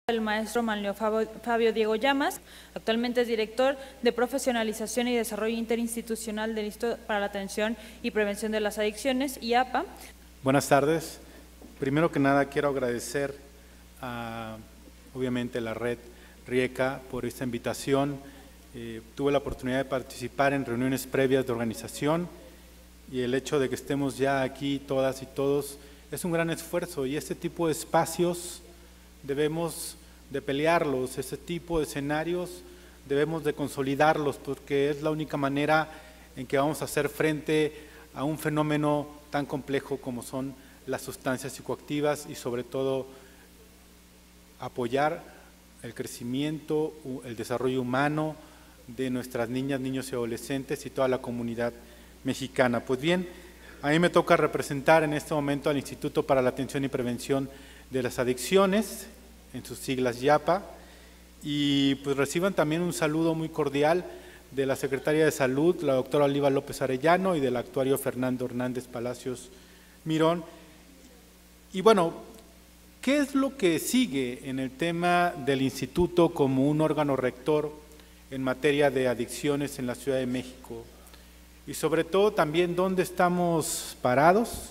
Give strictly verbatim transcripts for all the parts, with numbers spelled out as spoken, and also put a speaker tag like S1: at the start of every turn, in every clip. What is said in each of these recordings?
S1: El maestro Manlio Fabio Diego Llamas, actualmente es director de Profesionalización y Desarrollo Interinstitucional del Instituto para la Atención y Prevención de las Adicciones, I A P A.
S2: Buenas tardes. Primero que nada quiero agradecer a, obviamente, la red RIECA por esta invitación. Eh, tuve la oportunidad de participar en reuniones previas de organización y el hecho de que estemos ya aquí todas y todos es un gran esfuerzo, y este tipo de espacios debemos de pelearlos, este tipo de escenarios debemos de consolidarlos, porque es la única manera en que vamos a hacer frente a un fenómeno tan complejo como son las sustancias psicoactivas y sobre todo apoyar el crecimiento, el desarrollo humano de nuestras niñas, niños y adolescentes y toda la comunidad mexicana. Pues bien, a mí me toca representar en este momento al Instituto para la Atención y Prevención de las Adicciones, en sus siglas I A P A, y pues reciban también un saludo muy cordial de la Secretaria de Salud, la doctora Oliva López Arellano, y del actuario Fernando Hernández Palacios Mirón. Y bueno, ¿qué es lo que sigue en el tema del Instituto como un órgano rector en materia de adicciones en la Ciudad de México? Y sobre todo también, ¿dónde estamos parados?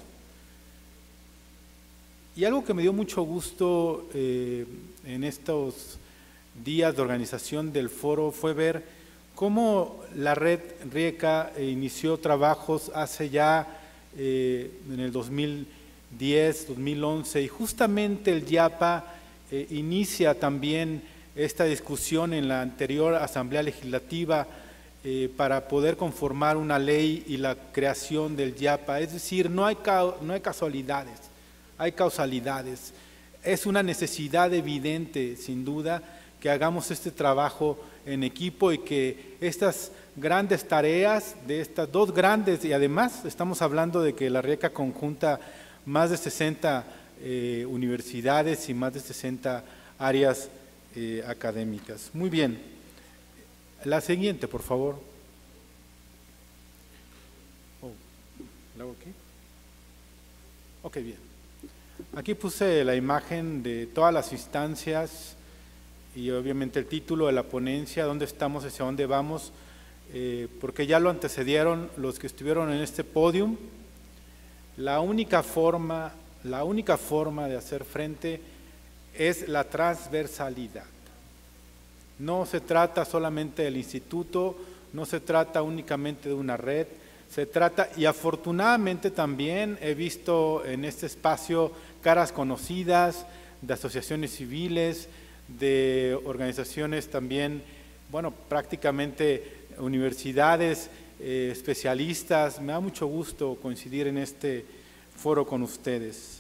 S2: Y algo que me dio mucho gusto eh, en estos días de organización del foro fue ver cómo la red RIECA inició trabajos hace ya eh, en el dos mil diez, dos mil once, y justamente el I A P A eh, inicia también esta discusión en la anterior Asamblea Legislativa eh, para poder conformar una ley y la creación del I A P A. Es decir, no hay, no hay casualidades, hay causalidades. Es una necesidad evidente, sin duda, que hagamos este trabajo en equipo y que estas grandes tareas, de estas dos grandes, y además estamos hablando de que la RIECA conjunta más de sesenta eh, universidades y más de sesenta áreas eh, académicas. Muy bien. La siguiente, por favor. Oh, ¿la hago aquí? Ok, bien. Aquí puse la imagen de todas las instancias y obviamente el título de la ponencia, dónde estamos, hacia dónde vamos, eh, porque ya lo antecedieron los que estuvieron en este podium. La única forma, la única forma de hacer frente es la transversalidad. No se trata solamente del instituto, no se trata únicamente de una red, se trata, y afortunadamente también he visto en este espacio caras conocidas de asociaciones civiles, de organizaciones también, bueno, prácticamente universidades, eh, especialistas. Me da mucho gusto coincidir en este foro con ustedes.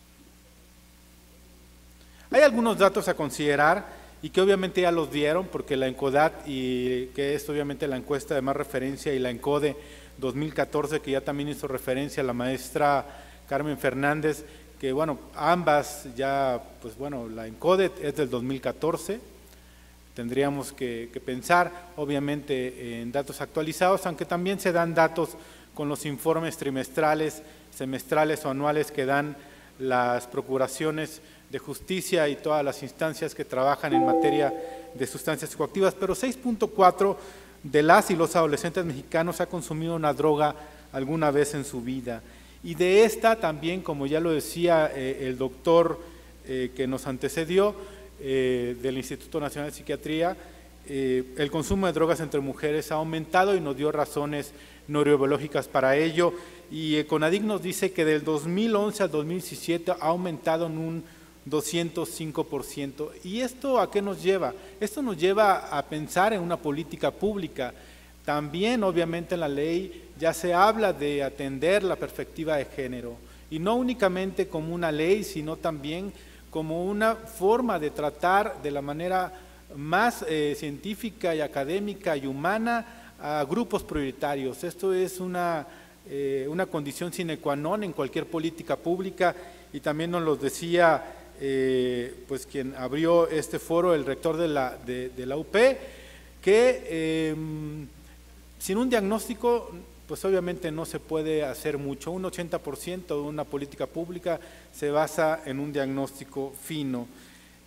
S2: Hay algunos datos a considerar y que obviamente ya los vieron, porque la ENCODAT, y que es obviamente la encuesta de más referencia, y la ENCODE dos mil catorce, que ya también hizo referencia a la maestra Carmen Fernández, que bueno, ambas ya, pues bueno, la ENCODE es del dos mil catorce, tendríamos que, que pensar obviamente en datos actualizados, aunque también se dan datos con los informes trimestrales, semestrales o anuales que dan las procuraciones de justicia y todas las instancias que trabajan en materia de sustancias psicoactivas, pero seis punto cuatro de las y los adolescentes mexicanos ha consumido una droga alguna vez en su vida. Y de esta también, como ya lo decía eh, el doctor eh, que nos antecedió eh, del Instituto Nacional de Psiquiatría, eh, el consumo de drogas entre mujeres ha aumentado y nos dio razones neurobiológicas para ello. Y eh, CONADIC nos dice que del dos mil once al dos mil diecisiete ha aumentado en un doscientos cinco por ciento. ¿Y esto a qué nos lleva? Esto nos lleva a pensar en una política pública. También, obviamente, en la ley ya se habla de atender la perspectiva de género, y no únicamente como una ley, sino también como una forma de tratar de la manera más eh, científica y académica y humana a grupos prioritarios. Esto es una, eh, una condición sine qua non en cualquier política pública, y también nos lo decía Eh, pues quien abrió este foro, el rector de la, de, de la U P, que eh, sin un diagnóstico, pues obviamente no se puede hacer mucho. Un ochenta por ciento de una política pública se basa en un diagnóstico fino.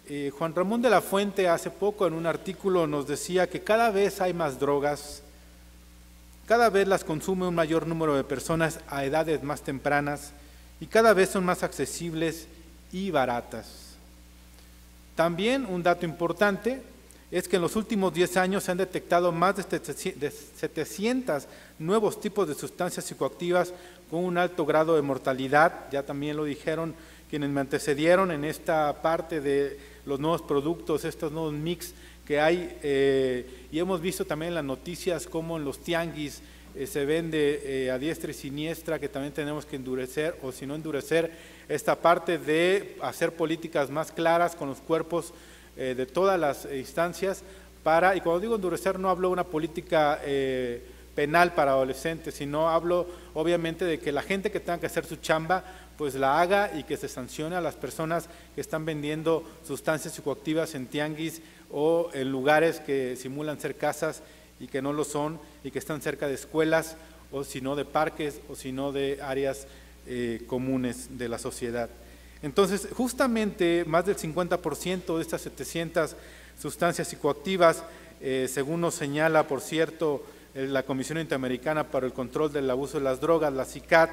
S2: Eh, Juan Ramón de la Fuente hace poco en un artículo nos decía que cada vez hay más drogas, cada vez las consume un mayor número de personas a edades más tempranas y cada vez son más accesibles y baratas. También un dato importante es que en los últimos diez años se han detectado más de setecientos nuevos tipos de sustancias psicoactivas con un alto grado de mortalidad, ya también lo dijeron quienes me antecedieron en esta parte de los nuevos productos, estos nuevos mix que hay, eh, y hemos visto también en las noticias cómo en los tianguis eh, se vende eh, a diestra y siniestra, que también tenemos que endurecer, o si no endurecer, esta parte de hacer políticas más claras con los cuerpos eh, de todas las instancias, para, y cuando digo endurecer no hablo de una política eh, penal para adolescentes, sino hablo obviamente de que la gente que tenga que hacer su chamba, pues la haga y que se sancione a las personas que están vendiendo sustancias psicoactivas en tianguis o en lugares que simulan ser casas y que no lo son y que están cerca de escuelas o si no de parques o si no de áreas eh, comunes de la sociedad. Entonces, justamente más del cincuenta por ciento de estas setecientas sustancias psicoactivas, eh, según nos señala, por cierto, la Comisión Interamericana para el Control del Abuso de las Drogas, la CICAD,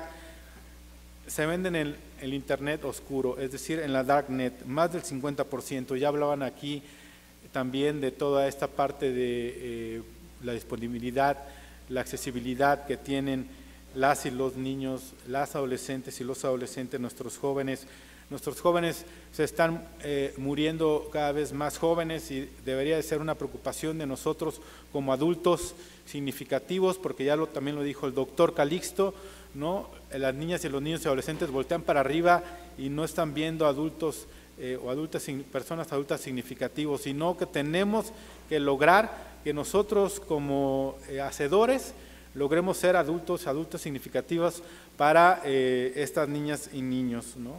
S2: se venden en el Internet oscuro, es decir, en la Darknet, más del cincuenta por ciento. Ya hablaban aquí también de toda esta parte de eh, la disponibilidad, la accesibilidad que tienen las y los niños, las adolescentes y los adolescentes, nuestros jóvenes. Nuestros jóvenes se están eh, muriendo cada vez más jóvenes y debería de ser una preocupación de nosotros como adultos significativos, porque ya lo, también lo dijo el doctor Calixto, ¿no? Las niñas y los niños y adolescentes voltean para arriba y no están viendo adultos eh, o adultas, personas adultas significativos, sino que tenemos que lograr que nosotros como eh, hacedores logremos ser adultos, adultas significativos para eh, estas niñas y niños, ¿no?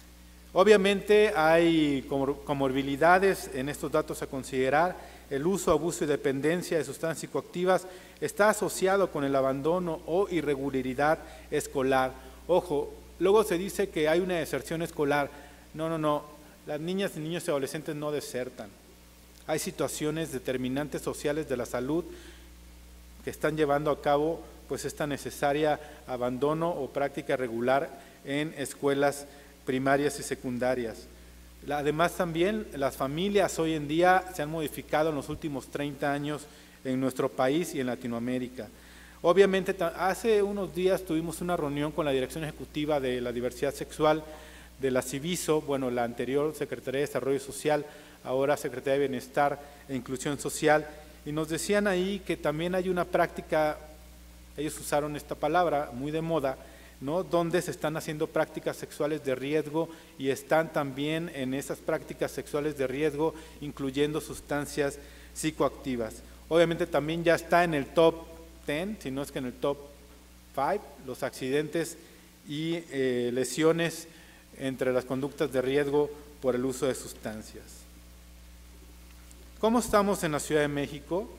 S2: Obviamente hay comorbilidades en estos datos a considerar. El uso, abuso y dependencia de sustancias psicoactivas está asociado con el abandono o irregularidad escolar. Ojo, luego se dice que hay una deserción escolar. No, no, no, las niñas y niños y adolescentes no desertan. Hay situaciones determinantes sociales de la salud que están llevando a cabo pues esta necesaria abandono o práctica regular en escuelas primarias y secundarias. Además también las familias hoy en día se han modificado en los últimos treinta años en nuestro país y en Latinoamérica. Obviamente hace unos días tuvimos una reunión con la Dirección Ejecutiva de la Diversidad Sexual de la CIVISO, bueno, la anterior Secretaría de Desarrollo Social, ahora Secretaría de Bienestar e Inclusión Social, y nos decían ahí que también hay una práctica, ellos usaron esta palabra muy de moda, ¿no? Donde se están haciendo prácticas sexuales de riesgo y están también en esas prácticas sexuales de riesgo incluyendo sustancias psicoactivas. Obviamente también ya está en el top diez, si no es que en el top cinco, los accidentes y eh, lesiones entre las conductas de riesgo por el uso de sustancias. ¿Cómo estamos en la Ciudad de México?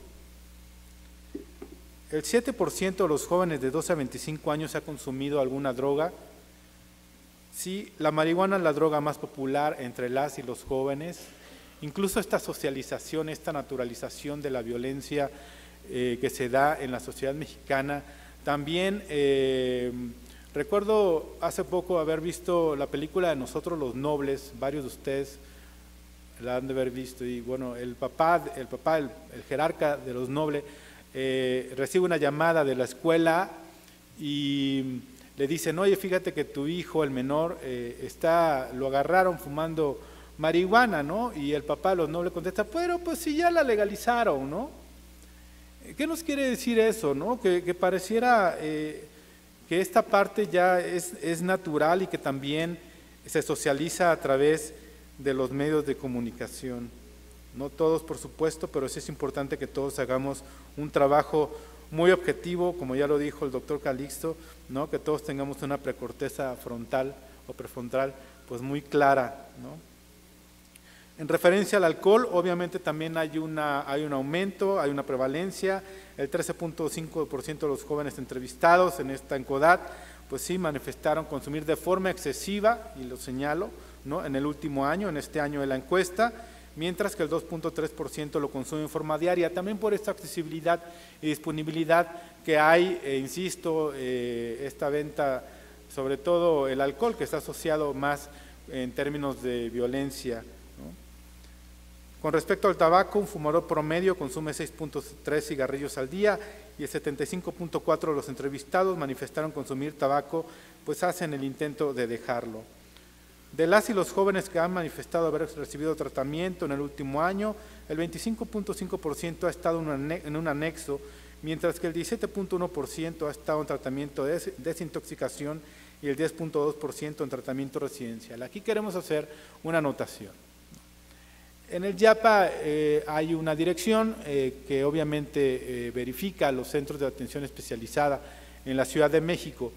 S2: El siete por ciento de los jóvenes de doce a veinticinco años ha consumido alguna droga. Sí, la marihuana es la droga más popular entre las y los jóvenes. Incluso esta socialización, esta naturalización de la violencia eh, que se da en la sociedad mexicana. También eh, recuerdo hace poco haber visto la película de Nosotros los Nobles, varios de ustedes la han de haber visto, y bueno, el papá, el, papá, el, el jerarca de los Nobles, Eh, recibe una llamada de la escuela y le dicen, oye, fíjate que tu hijo, el menor, eh, está, lo agarraron fumando marihuana, ¿no? Y el papá de los Nobles contesta, pero pues si ya la legalizaron, ¿no? ¿Qué nos quiere decir eso, no? Que, que pareciera eh, que esta parte ya es, es natural y que también se socializa a través de los medios de comunicación. No todos, por supuesto, pero sí es importante que todos hagamos un trabajo muy objetivo, como ya lo dijo el doctor Calixto, ¿no? Que todos tengamos una precorteza frontal o prefrontal pues muy clara, ¿no? En referencia al alcohol, obviamente también hay, una, hay un aumento, hay una prevalencia. El trece punto cinco por ciento de los jóvenes entrevistados en esta ENCODAT, pues sí manifestaron consumir de forma excesiva, y lo señalo, ¿no?, en el último año, en este año de la encuesta, mientras que el dos punto tres por ciento lo consume en forma diaria, también por esta accesibilidad y disponibilidad que hay, eh, insisto, eh, esta venta, sobre todo el alcohol, que está asociado más en términos de violencia, ¿no? Con respecto al tabaco, un fumador promedio consume seis punto tres cigarrillos al día y el setenta y cinco punto cuatro de los entrevistados manifestaron consumir tabaco, pues hacen el intento de dejarlo. De las y los jóvenes que han manifestado haber recibido tratamiento en el último año, el veinticinco punto cinco por ciento ha estado en un anexo, mientras que el diecisiete punto uno por ciento ha estado en tratamiento de desintoxicación y el diez punto dos por ciento en tratamiento residencial. Aquí queremos hacer una anotación. En el YAPA eh, hay una dirección eh, que obviamente eh, verifica los centros de atención especializada en la Ciudad de México,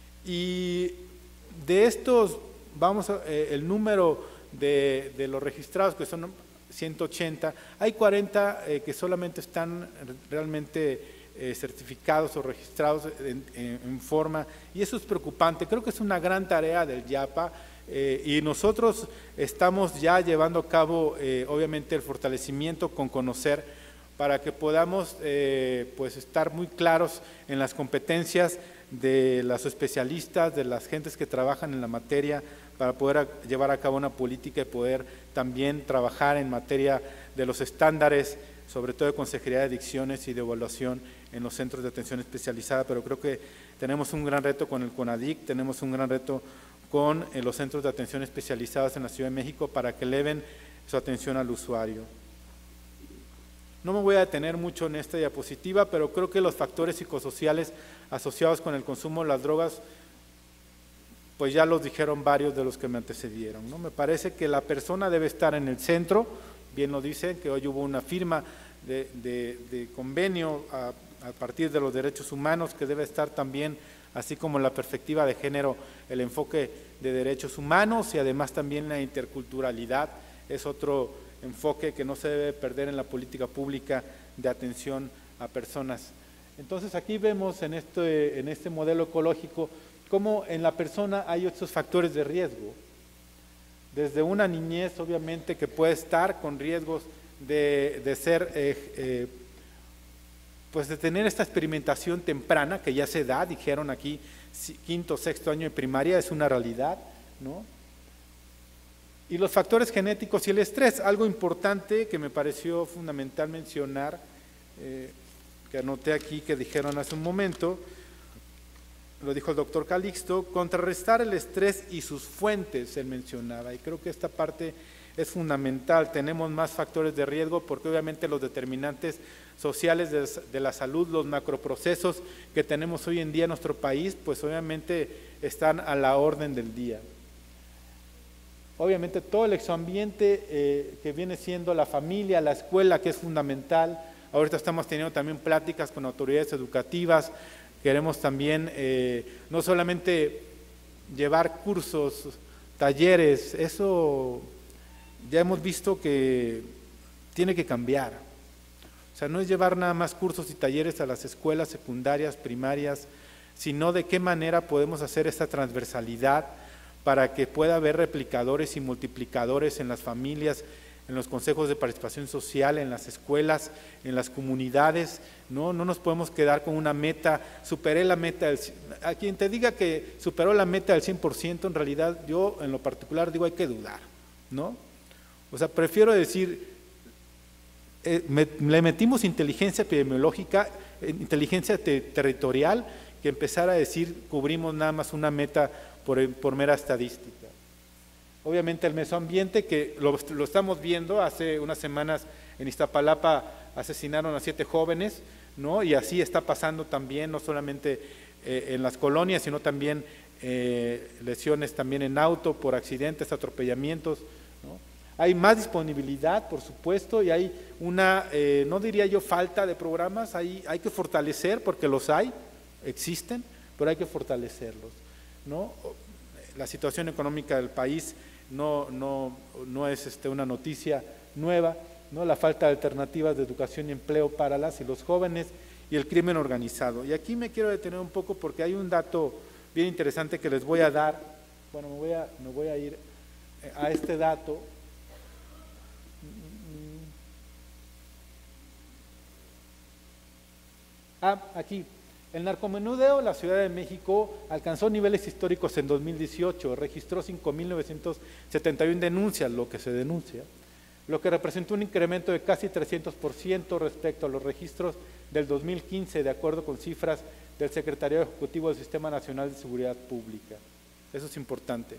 S2: y de estos, vamos a, eh, el número de, de los registrados, que son ciento ochenta, hay cuarenta eh, que solamente están realmente eh, certificados o registrados en, en, en forma, y eso es preocupante. Creo que es una gran tarea del YAPA, eh, y nosotros estamos ya llevando a cabo eh, obviamente el fortalecimiento con conocer, para que podamos eh, pues estar muy claros en las competencias de los especialistas, de las gentes que trabajan en la materia, para poder llevar a cabo una política y poder también trabajar en materia de los estándares, sobre todo de consejería de adicciones y de evaluación en los centros de atención especializada. Pero creo que tenemos un gran reto con el CONADIC, tenemos un gran reto con eh, los centros de atención especializados en la Ciudad de México, para que eleven su atención al usuario. No me voy a detener mucho en esta diapositiva, pero creo que los factores psicosociales asociados con el consumo de las drogas, pues ya los dijeron varios de los que me antecedieron, ¿no? Me parece que la persona debe estar en el centro, bien lo dicen, que hoy hubo una firma de, de, de convenio a, a partir de los derechos humanos, que debe estar también, así como la perspectiva de género, el enfoque de derechos humanos, y además también la interculturalidad es otro enfoque que no se debe perder en la política pública de atención a personas. Entonces aquí vemos en este, en este modelo ecológico cómo en la persona hay estos factores de riesgo, desde una niñez obviamente que puede estar con riesgos de, de ser, eh, eh, pues de tener esta experimentación temprana que ya se da, dijeron aquí, quinto, sexto año de primaria, es una realidad, ¿no? Y los factores genéticos y el estrés, algo importante que me pareció fundamental mencionar, eh, que anoté aquí, que dijeron hace un momento, lo dijo el doctor Calixto, contrarrestar el estrés y sus fuentes, él mencionaba, y creo que esta parte es fundamental. Tenemos más factores de riesgo porque obviamente los determinantes sociales de, de la salud, los macroprocesos que tenemos hoy en día en nuestro país, pues obviamente están a la orden del día. Obviamente todo el exoambiente eh, que viene siendo la familia, la escuela, que es fundamental. Ahorita estamos teniendo también pláticas con autoridades educativas. Queremos también eh, no solamente llevar cursos, talleres, eso ya hemos visto que tiene que cambiar. O sea, no es llevar nada más cursos y talleres a las escuelas secundarias, primarias, sino de qué manera podemos hacer esta transversalidad para que pueda haber replicadores y multiplicadores en las familias, en los consejos de participación social, en las escuelas, en las comunidades. No, no nos podemos quedar con una meta, superé la meta, del, a quien te diga que superó la meta del cien por ciento, en realidad yo en lo particular digo hay que dudar, ¿no? O sea, prefiero decir, eh, me, le metimos inteligencia epidemiológica, inteligencia te, territorial, que empezar a decir cubrimos nada más una meta por, por mera estadística. Obviamente el mesoambiente, que lo, lo estamos viendo, hace unas semanas en Iztapalapa asesinaron a siete jóvenes, ¿no? Y así está pasando también, no solamente eh, en las colonias, sino también eh, lesiones también en auto por accidentes, atropellamientos, ¿no? Hay más disponibilidad, por supuesto, y hay una, eh, no diría yo falta de programas, hay, hay que fortalecer, porque los hay, existen, pero hay que fortalecerlos, ¿no? La situación económica del país no, no, no es este, una noticia nueva, ¿no? La falta de alternativas de educación y empleo para las y los jóvenes y el crimen organizado. Y aquí me quiero detener un poco porque hay un dato bien interesante que les voy a dar. Bueno, me voy a, me voy a ir a este dato. Ah, aquí. El narcomenudeo en la Ciudad de México alcanzó niveles históricos en dos mil dieciocho, registró cinco mil novecientas setenta y una denuncias, lo que se denuncia, lo que representó un incremento de casi trescientos por ciento respecto a los registros del dos mil quince, de acuerdo con cifras del Secretariado Ejecutivo del Sistema Nacional de Seguridad Pública. Eso es importante.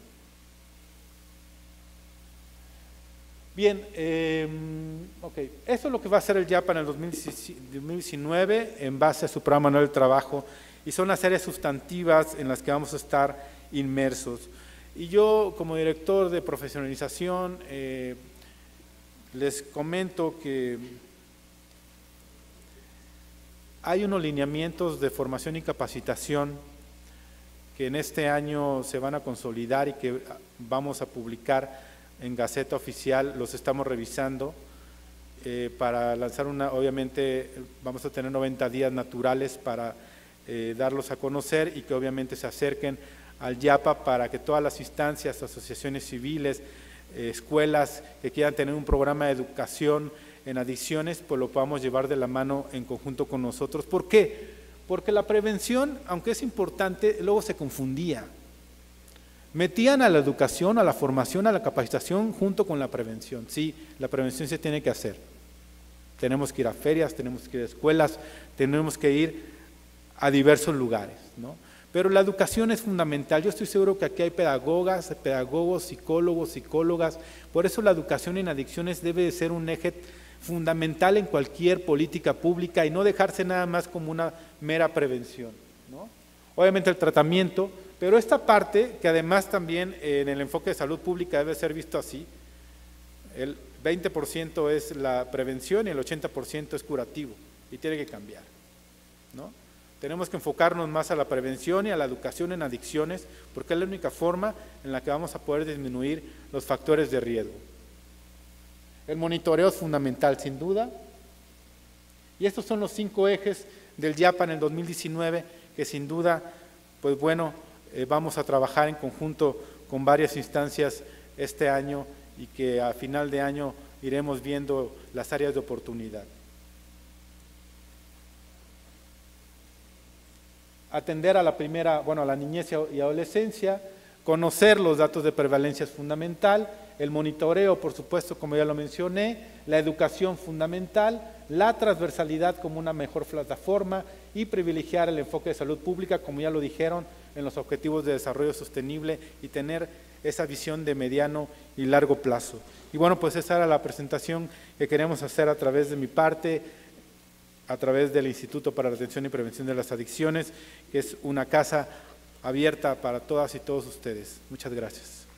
S2: Bien, eh, ok, eso es lo que va a hacer el YAPA en el dos mil diecinueve en base a su programa anual de trabajo, y son las áreas sustantivas en las que vamos a estar inmersos. Y yo, como director de profesionalización, eh, les comento que hay unos lineamientos de formación y capacitación que en este año se van a consolidar y que vamos a publicar en Gaceta Oficial. Los estamos revisando eh, para lanzar una, obviamente vamos a tener noventa días naturales para eh, darlos a conocer y que obviamente se acerquen al YAPA para que todas las instancias, asociaciones civiles, eh, escuelas que quieran tener un programa de educación en adicciones, pues lo podamos llevar de la mano en conjunto con nosotros. ¿Por qué? Porque la prevención, aunque es importante, luego se confundía. Metían a la educación, a la formación, a la capacitación junto con la prevención. Sí, la prevención se tiene que hacer. Tenemos que ir a ferias, tenemos que ir a escuelas, tenemos que ir a diversos lugares, ¿no? Pero la educación es fundamental. Yo estoy seguro que aquí hay pedagogas, pedagogos, psicólogos, psicólogas. Por eso la educación en adicciones debe de ser un eje fundamental en cualquier política pública y no dejarse nada más como una mera prevención, ¿no? Obviamente el tratamiento, pero esta parte, que además también en el enfoque de salud pública debe ser visto así, el veinte por ciento es la prevención y el ochenta por ciento es curativo, y tiene que cambiar, ¿no? Tenemos que enfocarnos más a la prevención y a la educación en adicciones, porque es la única forma en la que vamos a poder disminuir los factores de riesgo. El monitoreo es fundamental, sin duda, y estos son los cinco ejes del YAPA en el dos mil diecinueve, que sin duda, pues bueno, eh, vamos a trabajar en conjunto con varias instancias este año y que a final de año iremos viendo las áreas de oportunidad. Atender a la primera, bueno, a la niñez y adolescencia, conocer los datos de prevalencia es fundamental, el monitoreo, por supuesto, como ya lo mencioné, la educación fundamental, la transversalidad como una mejor plataforma y privilegiar el enfoque de salud pública, como ya lo dijeron, en los objetivos de desarrollo sostenible y tener esa visión de mediano y largo plazo. Y bueno, pues esa era la presentación que queremos hacer a través de mi parte, a través del Instituto para la Atención y Prevención de las Adicciones, que es una casa abierta para todas y todos ustedes. Muchas gracias.